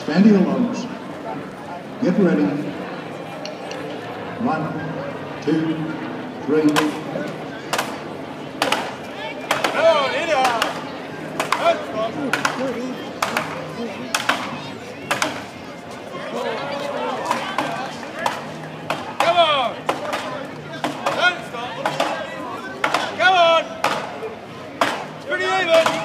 Standing alone. Get ready. 1, 2, 3. Come on! Don't stop! Come on! It's pretty even!